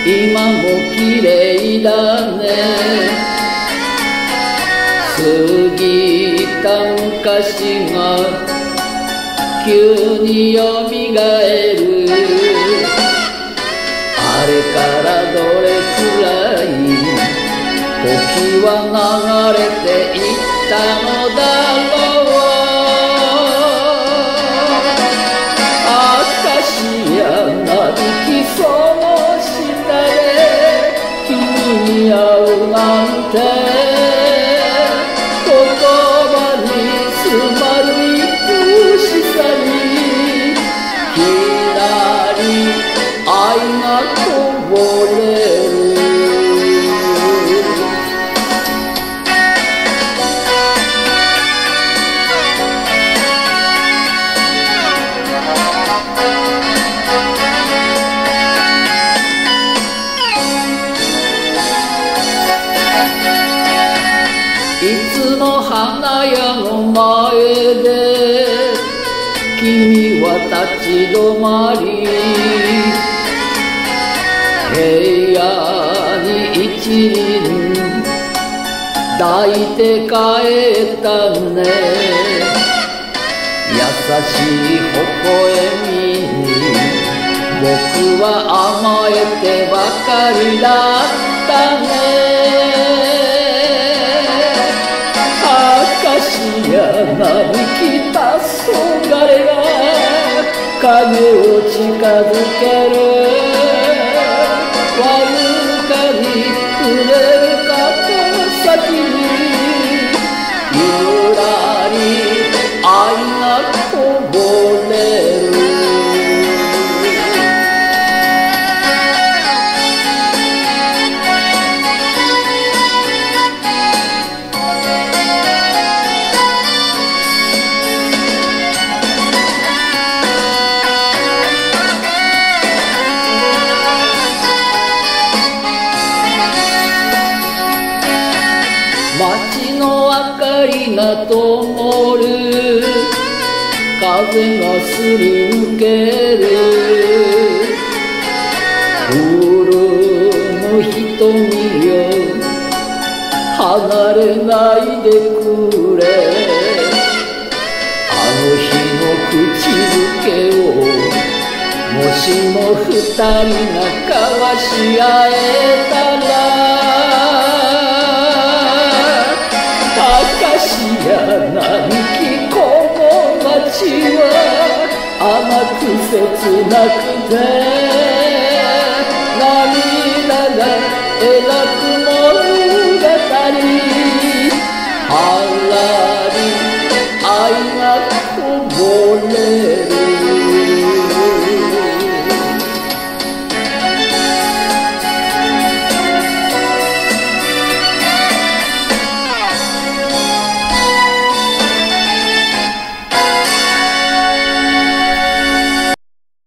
今も綺麗だね。過ぎた昔が急によみがえる。あれからどれくらい時は流れていったのだろう。明石や並木その下で君に会うなんて、言葉に詰まる愛しさにきらり愛がこぼれる。いつも花屋の前で君は立ち止まり、部屋に一輪抱いて帰ったね。優しい微笑みに僕は甘えてばかりだったね。明石や並木たそがれが影を近づける。わずかに触れる肩先にゆらり愛がこぼれる。街の明かりが灯る。風がすり抜ける。潤む瞳よ離れないでくれ。あの日の口づけをもしも二人が交わし合えたら、明石や並木この街は甘く切なくて、涙が描く物語。